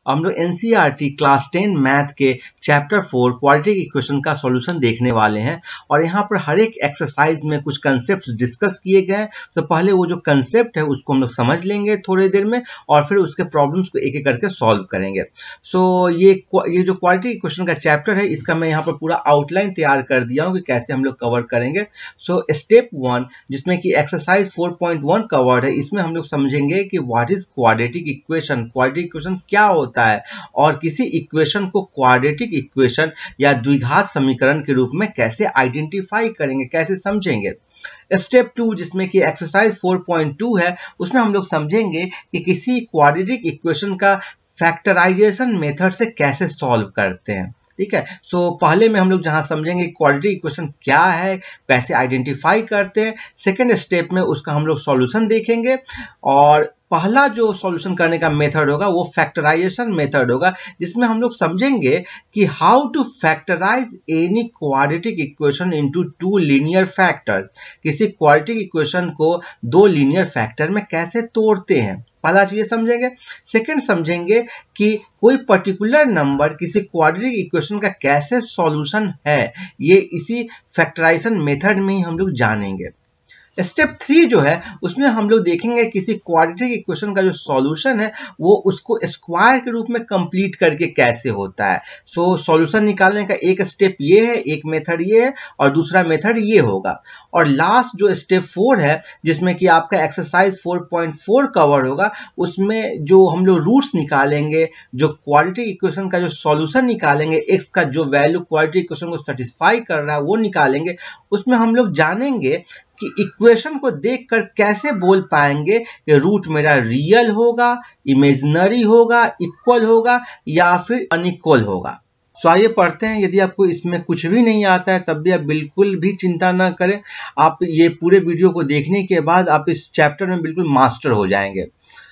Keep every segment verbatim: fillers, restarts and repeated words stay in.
हम लोग NCERT class ten math के चैप्टर फोर क्वाड्रेटिक इक्वेशन का सॉल्यूशन देखने वाले हैं। और यहाँ पर हर एक एक्सरसाइज में कुछ कंसेप्ट डिस्कस किए गए हैं। तो पहले वो जो कंसेप्ट है उसको हम लोग समझ लेंगे थोड़ी देर में, और फिर उसके प्रॉब्लम्स को एक एक करके सॉल्व करेंगे। सो so, ये ये जो क्वाड्रेटिक इक्वेशन का चैप्टर है, इसका मैं यहाँ पर पूरा आउटलाइन तैयार कर दिया हूँ कि कैसे हम लोग कवर करेंगे। सो स्टेप वन, जिसमें कि exercise four point one covered है, इसमें हम लोग समझेंगे कि what is quadratic equation, quadratic equation क्या होता है, और किसी इक्वेशन को क्वाड्रेटिक इक्वेशन या द्विघात समीकरण के रूप में कैसे आइडेंटिफाई करेंगे, कैसे समझेंगे। स्टेप टू, जिसमें कि एक्सरसाइज फोर पॉइंट टू है, उसमें हम लोग समझेंगे कि किसी क्वाड्रेटिक इक्वेशन का फैक्टराइजेशन मेथड से कैसे सॉल्व करते हैं। ठीक है, सो so, पहले में हम लोग जहां समझेंगे क्वाड्रेटिक इक्वेशन क्या है, कैसे आइडेंटिफाई करते हैं। सेकेंड स्टेप में उसका हम लोग सॉल्यूशन देखेंगे, और पहला जो सॉल्यूशन करने का मेथड होगा वो फैक्टराइजेशन मेथड होगा, जिसमें हम लोग समझेंगे कि how to factorise any quadratic equation into two linear factors. किसी क्वाड्रेटिक इक्वेशन को दो लीनियर फैक्टर में कैसे तोड़ते हैं, पहला चीज समझेंगे। सेकंड समझेंगे कि कोई पर्टिकुलर नंबर किसी क्वाड्रेटिक इक्वेशन का कैसे सॉल्यूशन है, ये इसी फैक्टराइजेशन मेथड में ही हम लोग जानेंगे। स्टेप थ्री जो है उसमें हम लोग देखेंगे किसी क्वाड्रेटिक इक्वेशन का जो सॉल्यूशन है वो उसको स्क्वायर के रूप में कंप्लीट करके कैसे होता है। सो so, सॉल्यूशन निकालने का एक स्टेप ये है, एक मेथड ये है, और दूसरा मेथड ये होगा। और लास्ट जो स्टेप फोर है, जिसमें कि आपका exercise four point four cover होगा, उसमें जो हम लोग रूट्स निकालेंगे, जो क्वाड्रेटिक इक्वेशन का जो सॉल्यूशन निकालेंगे, एक्स का जो वैल्यू क्वाड्रेटिक इक्वेशन को सेटिस्फाई कर रहा है वो निकालेंगे। उसमें हम लोग जानेंगे कि इक्वेशन को देखकर कैसे बोल पाएंगे कि रूट मेरा रियल होगा, इमेजिनरी होगा, इक्वल होगा या फिर अनइक्वल होगा। सो आइए पढ़ते हैं। यदि आपको इसमें कुछ भी नहीं आता है तब भी आप बिल्कुल भी चिंता ना करें, आप ये पूरे वीडियो को देखने के बाद आप इस चैप्टर में बिल्कुल मास्टर हो जाएंगे।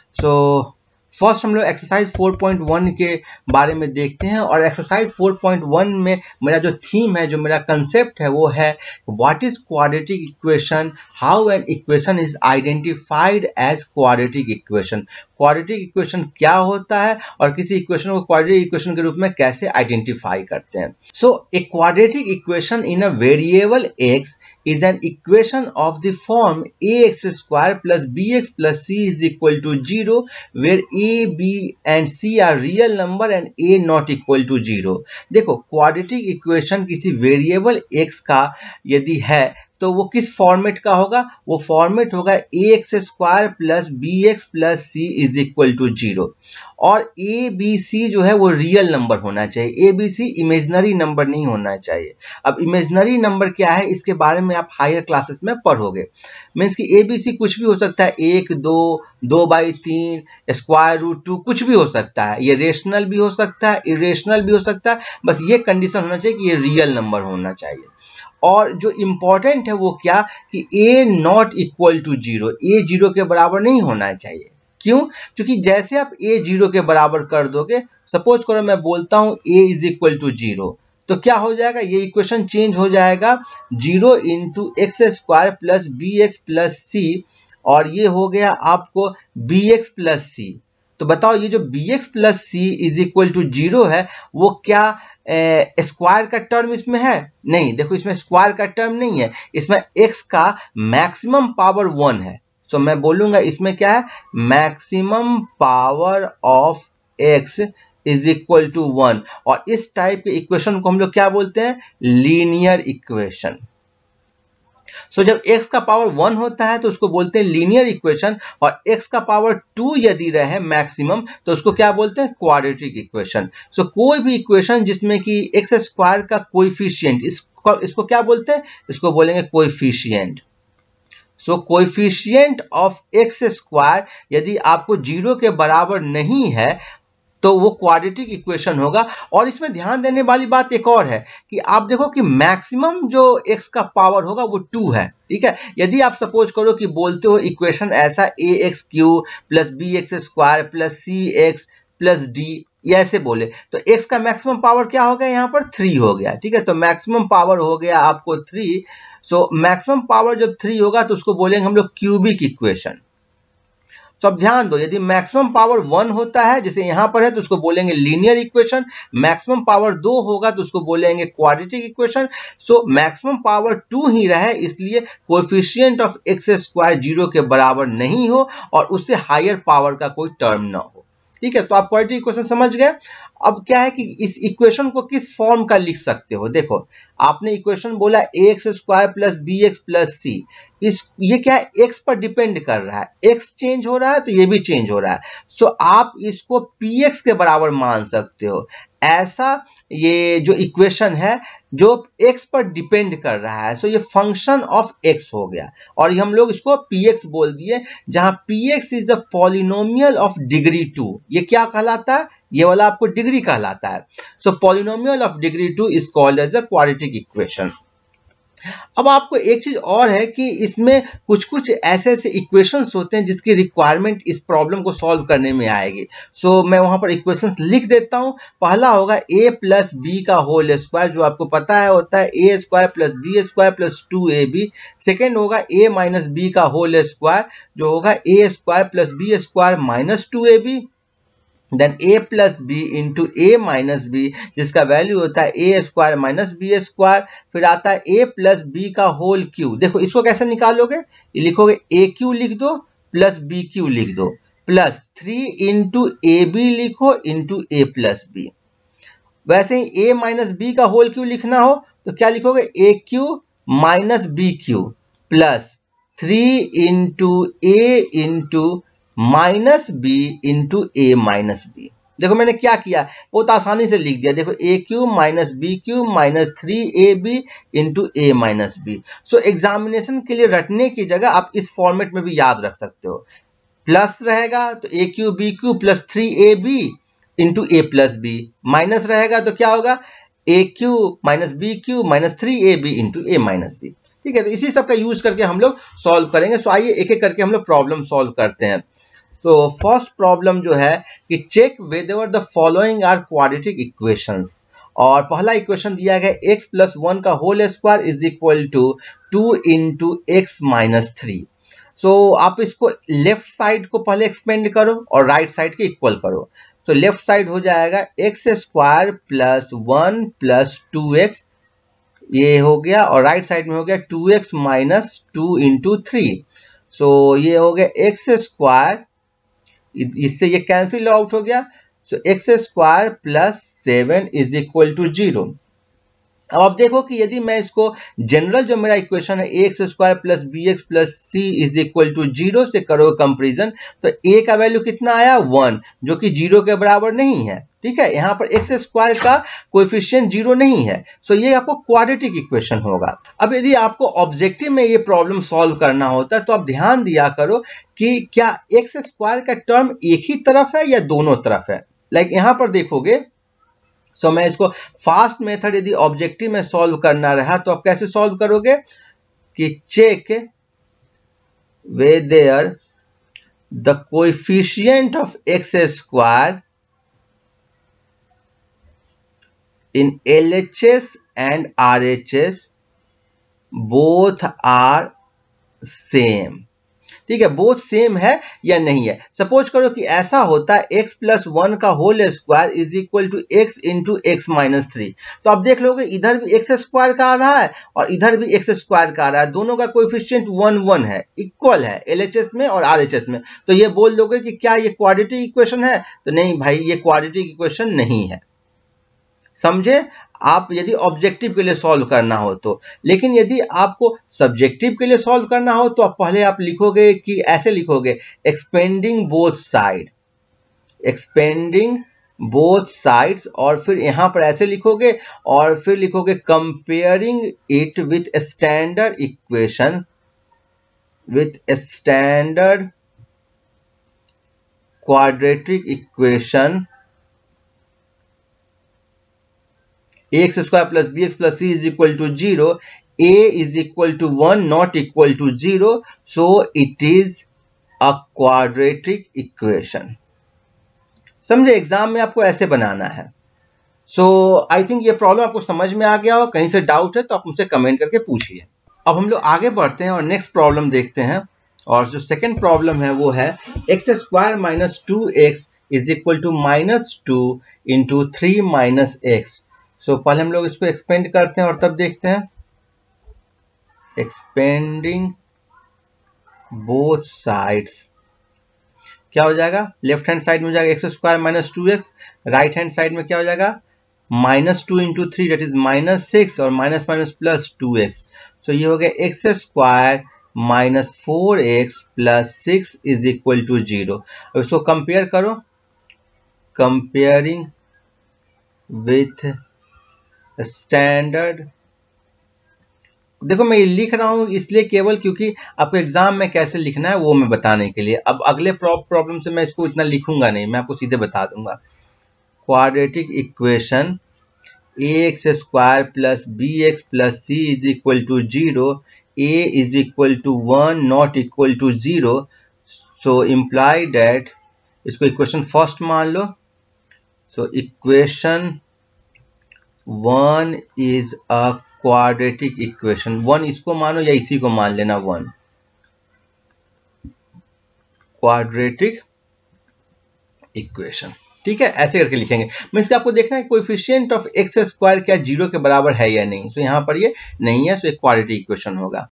सो फर्स्ट हम लोग एक्सरसाइज फोर पॉइंट वन के बारे में देखते हैं, और एक्सरसाइज फोर पॉइंट वन में मेरा जो थीम है, जो मेरा कंसेप्ट है, वो है what is quadratic equation, how an equation is identified as quadratic equation. Quadratic equation क्या होता है और किसी इक्वेशन को क्वाड्रेटिक इक्वेशन के रूप में कैसे आइडेंटिफाई करते हैं। So a quadratic equation in a variable X is an equation of the form ax square plus bx plus c is equal to zero, where a, b and c are real number and a not equal to zero। देखो, quadratic equation किसी variable x का यदि है तो वो किस format का होगा, वो फॉर्मेट होगा A x square plus B x plus C is equal to zero. और ए बी सी जो है वो रियल नंबर होना चाहिए, A B C imaginary number नहीं होना चाहिए। अब इमेजिनरी नंबर क्या है, इसके बारे में आप हायर क्लासेस में पढ़ोगे। मीन्स कि ए बी सी कुछ भी हो सकता है, एक, दो, दो बाई तीन, स्क्वायर रूट टू, कुछ भी हो सकता है। ये रेशनल भी हो सकता है, इरेशनल भी हो सकता है, बस ये कंडीशन होना चाहिए कि ये रियल नंबर होना चाहिए। और जो इंपॉर्टेंट है वो क्या, कि a not equal to zero, a zero के बराबर नहीं होना चाहिए। क्यों? क्योंकि जैसे आप a जीरो के बराबर कर दोगे, सपोज करो मैं बोलता हूं a is equal to zero, तो क्या हो जाएगा, ये इक्वेशन चेंज हो जाएगा, zero into x square plus B x plus c, और ये हो गया आपको बी एक्स प्लस सी। तो बताओ, ये जो bx plus C is equal to zero है, वो क्या स्क्वायर का टर्म इसमें है? नहीं, देखो इसमें स्क्वायर का टर्म नहीं है, इसमें x का मैक्सिमम पावर वन है। सो so, मैं बोलूंगा इसमें क्या है, maximum power of x is equal to one. और इस टाइप के इक्वेशन को हम लोग क्या बोलते हैं, लीनियर इक्वेशन। सो so, जब x का पावर वन होता है तो उसको बोलते हैं लीनियर इक्वेशन, और x का पावर टू यदि रहे मैक्सिमम तो उसको क्या बोलते हैं, क्वाड्रेटिक इक्वेशन। सो कोई भी इक्वेशन जिसमें कि x स्क्वायर का कोएफिशिएंट, इसको इसको क्या बोलते हैं, इसको बोलेंगे coefficient. So coefficient of x square यदि आपको जीरो के बराबर नहीं है तो वो क्वाड्रेटिक इक्वेशन होगा। और इसमें ध्यान देने वाली बात एक और है कि आप देखो कि मैक्सिमम जो x का पावर होगा वो टू है। ठीक है, यदि आप सपोज करो कि बोलते हो इक्वेशन ऐसा a x cube plus B x square plus c x plus d, ये ऐसे बोले, तो x का मैक्सिमम पावर क्या हो गया, यहाँ पर थ्री हो गया। ठीक है, तो मैक्सिमम पावर हो गया आपको थ्री। सो मैक्सिमम पावर जब थ्री होगा तो उसको बोलेंगे हम लोग क्यूबिक इक्वेशन। तो अब ध्यान दो, यदि मैक्सिमम पावर वन होता है जैसे यहां पर है तो उसको बोलेंगे लीनियर इक्वेशन, मैक्सिमम पावर दो होगा तो उसको बोलेंगे quadratic equation. So maximum power two ही रहे इसलिए coefficient of x square zero के बराबर नहीं हो और उससे हायर पावर का कोई टर्म ना हो। ठीक है, तो आप क्वाड्रेटिक इक्वेशन समझ गए। अब क्या है कि इस इक्वेशन को किस फॉर्म का लिख सकते हो, देखो आपने इक्वेशन बोला a x square plus B x plus c, इस ये क्या है एक्स पर डिपेंड कर रहा है, एक्स चेंज हो रहा है तो ये भी चेंज हो रहा है। सो आप इसको पी एक्स के बराबर मान सकते हो। ऐसा ये जो इक्वेशन है जो x पर डिपेंड कर रहा है, सो ये फंक्शन ऑफ x हो गया और हम लोग इसको px बोल दिए, जहां px is a polynomial of degree two. ये क्या कहलाता है, ये वाला आपको डिग्री कहलाता है। So polynomial of degree two is called as a quadratic equation. अब आपको एक चीज और है कि इसमें कुछ कुछ ऐसे ऐसे इक्वेशंस होते हैं जिसकी रिक्वायरमेंट इस प्रॉब्लम को सॉल्व करने में आएगी। सो so, मैं वहां पर इक्वेशंस लिख देता हूं। पहला होगा a प्लस बी का होल स्क्वायर, जो आपको पता है होता है a square plus b square plus two a b. Second होगा a माइनस बी का होल स्क्वायर, जो होगा a square plus b square minus two a b. Then a plus b into a minus b, जिसका value होता है a square minus b square. फिर आता है a प्लस बी का होल क्यू। देखो इसको कैसे निकालोगे, ये लिखोगे ए क्यू लिख दो प्लस बी क्यू लिख दो plus three into a b लिखो इंटू ए प्लस बी। वैसे ही a माइनस बी का होल क्यू लिखना हो तो क्या लिखोगे, a cube minus b cube plus three into a into minus b into a minus b. देखो मैंने क्या किया, बहुत आसानी से लिख दिया। देखो a cube minus b cube minus three a b into a minus b. So examination के लिए रटने की जगह आप इस फॉर्मेट में भी याद रख सकते हो। प्लस रहेगा तो a cube b cube plus three a b into a plus b, minus रहेगा तो क्या होगा, a cube minus b cube minus three a b into a minus b. ठीक है, तो इसी सब का यूज करके हम लोग सॉल्व करेंगे। सो आइए एक एक करके हम लोग प्रॉब्लम सॉल्व करते हैं। तो फर्स्ट प्रॉब्लम जो है कि check whether the following are quadratic equations. और पहला इक्वेशन दिया गया x प्लस वन का whole square is equal to two into x minus three. So आप इसको लेफ्ट साइड को पहले एक्सपेंड करो और राइट साइड के इक्वल करो। तो लेफ्ट साइड हो जाएगा x square plus one plus two x, ये हो गया, और राइट साइड में हो गया two x minus two into three. So ये हो गया एक्स स्क्वायर, इससे ये कैंसिल आउट हो गया। So x square plus seven is equal to zero. अब आप देखो कि यदि मैं इसको जनरल जो मेरा इक्वेशन है x square plus B x plus C is equal to zero से करोगे कंपेरिजन, तो a का वैल्यू कितना आया, वन, जो कि जीरो के बराबर नहीं है। ठीक है, यहाँ पर एक्स स्क्वायर का कोएफिशिएंट जीरो नहीं है। सो ये आपको क्वाड्रेटिक इक्वेशन होगा। अब यदि आपको ऑब्जेक्टिव में ये प्रॉब्लम सॉल्व करना होता है तो आप ध्यान दिया करो कि क्या एक्स स्क्वायर का टर्म एक ही तरफ है या दोनों तरफ है। लाइक यहाँ पर देखोगे, सो so, मैं इसको फास्ट मेथड यदि ऑब्जेक्टिव में सॉल्व करना रहा तो आप कैसे सॉल्व करोगे कि check whether the coefficient of x square in L H S and R H S both are same। ठीक है, बोथ सेम है या नहीं है। सपोज करो कि ऐसा होता है x प्लस वन का whole square is equal to x into x minus three. तो आप देख लोगे इधर भी एक्स स्क्वायर का आ रहा है और इधर भी एक्स स्क्वायर का आ रहा है, दोनों का कोएफिशिएंट वन वन है, इक्वल है L H S में और R H S में। तो ये बोल दोगे कि क्या ये क्वाड्रेटिक इक्वेशन है, तो नहीं भाई, ये क्वाड्रेटिक इक्वेशन नहीं है। समझे, आप यदि ऑब्जेक्टिव के लिए सॉल्व करना हो तो। लेकिन यदि आपको सब्जेक्टिव के लिए सॉल्व करना हो तो आप पहले आप लिखोगे कि ऐसे लिखोगे, expanding both side, expanding both sides, और फिर यहां पर ऐसे लिखोगे और फिर लिखोगे comparing it with standard equation, with standard quadratic equation x square plus B x plus C is equal to zero, a is equal to one not equal to zero, so it is a quadratic equation. समझे, exam में आपको ऐसे बनाना है। सो I think ये problem आपको समझ में आ गया हो। कहीं से डाउट है तो आप मुझसे कमेंट करके पूछिए। अब हम लोग आगे बढ़ते हैं और नेक्स्ट प्रॉब्लम देखते हैं। और जो सेकंड प्रॉब्लम है वो है x square minus two x is equal to minus two into three minus x. So पहले हम लोग इसको एक्सपेंड करते हैं और तब देखते हैं। एक्सपेंडिंग बोथ साइड्स क्या हो जाएगा, लेफ्ट हैंड साइड में हो जाएगा x square minus two x, right hand side में क्या हो जाएगा minus two into three that is minus six और minus minus plus two x. So ये हो गया x square minus four x plus six is equal to zero. अब इसको कंपेयर करो, कंपेयरिंग विथ स्टैंडर्ड। देखो मैं ये लिख रहा हूं इसलिए केवल क्योंकि आपको एग्जाम में कैसे लिखना है वो मैं बताने के लिए। अब अगले प्रॉब्लम से मैं इसको इतना लिखूंगा नहीं, मैं आपको सीधे बता दूंगा। Quadratic equation a x square plus B x plus C is equal to zero, a is equal to one not equal to zero. So imply that, इसको इक्वेशन फर्स्ट मान लो। So equation one is a quadratic equation. One इसको मानो या इसी को मान लेना, वन क्वाड्रेटिक इक्वेशन। ठीक है, ऐसे करके लिखेंगे। मीन्स आपको देखना है कोएफिशिएंट ऑफ एक्स स्क्वायर क्या जीरो के बराबर है या नहीं। सो so, यहाँ पर ये नहीं है, सो so एक क्वाड्रेटिक इक्वेशन होगा।